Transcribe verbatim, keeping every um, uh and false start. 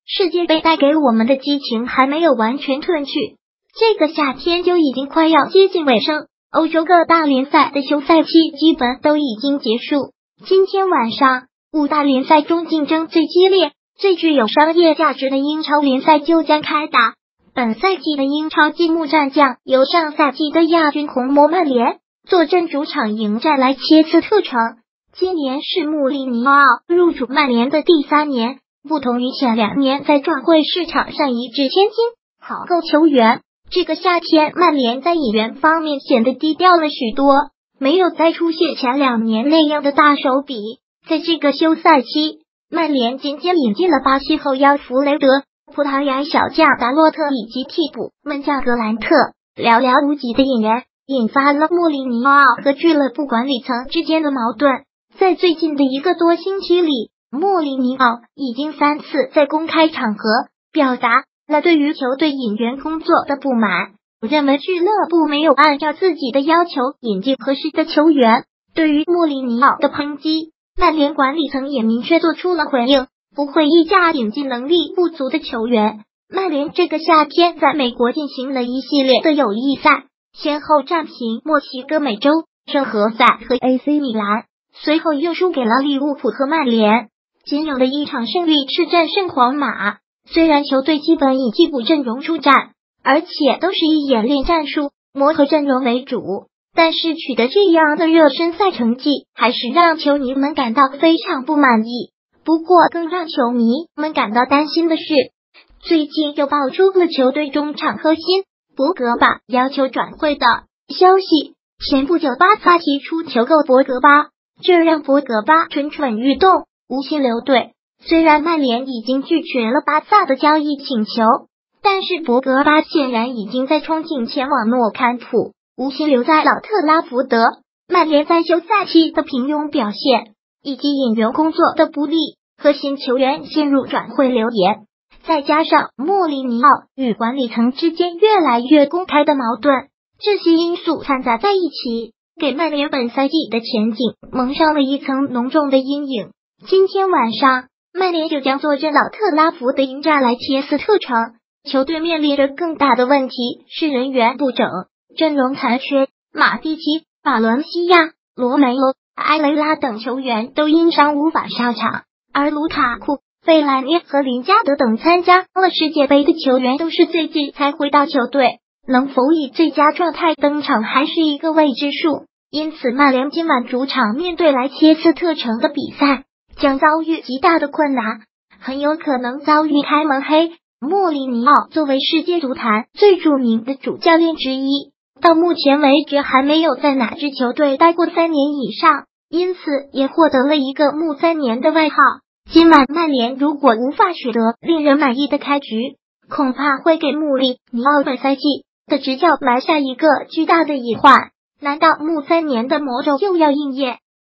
世界杯带给我们的激情还没有完全褪去，这个夏天就已经快要接近尾声，欧洲各大联赛的休赛期基本都已经结束。今天晚上，五大联赛中竞争最激烈、最具有商业价值的英超联赛就将开打。本赛季的英超揭幕战将由上赛季的亚军红魔曼联坐镇主场迎战来切斯特城。今年是穆里尼奥入主曼联的第三年，不同于前两年在转会市场上一掷千金豪购球员，这个夏天曼联在引援方面显得低调了许多，没有再出现前两年那样的大手笔。在这个休赛期，曼联仅仅引进了巴西后腰弗雷德、葡萄牙小将达洛特以及替补门将格兰特，寥寥无几的引援引发了穆里尼奥和俱乐部管理层之间的矛盾。在最近的一个多星期里，穆里尼奥已经三次在公开场合表达了对于球队引援工作的不满，认为俱乐部没有按照自己的要求引进合适的球员。对于穆里尼奥的抨击，曼联管理层也明确做出了回应，不会溢价引进能力不足的球员。曼联这个夏天在美国进行了一系列的友谊赛，先后战平墨西哥美洲、圣何塞和 A C 米兰，随后又输给了利物浦和曼联。仅有的一场胜利是战胜皇马，虽然球队基本以替补阵容出战，而且都是以演练战术、磨合阵容为主，但是取得这样的热身赛成绩还是让球迷们感到非常不满意。不过更让球迷们感到担心的是，最近又爆出了球队中场核心博格巴要求转会的消息。前不久巴萨提出求购博格巴，这让博格巴蠢蠢欲动，无心留队。虽然曼联已经拒绝了巴萨的交易请求，但是博格巴显然已经在憧憬前往诺坎普，无心留在老特拉福德。曼联在休赛期的平庸表现，以及引援工作的不利，核心球员陷入转会流言，再加上穆里尼奥与管理层之间越来越公开的矛盾，这些因素掺杂在一起，给曼联本赛季的前景蒙上了一层浓重的阴影。今天晚上，曼联就将坐镇老特拉福德迎战来切斯特城。球队面临着更大的问题是人员不整，阵容残缺，马蒂奇、法伦西亚、罗梅罗、埃雷拉等球员都因伤无法上场，而卢卡库、费兰涅和林加德等参加了世界杯的球员都是最近才回到球队，能否以最佳状态登场还是一个未知数。因此曼联今晚主场面对来切斯特城的比赛将遭遇极大的困难，很有可能遭遇开门黑。穆里尼奥作为世界足坛最著名的主教练之一，到目前为止还没有在哪支球队待过三年以上，因此也获得了一个穆三年的外号。今晚曼联如果无法取得令人满意的开局，恐怕会给穆里尼奥本赛季的执教埋下一个巨大的隐患。难道穆三年的魔咒又要应验？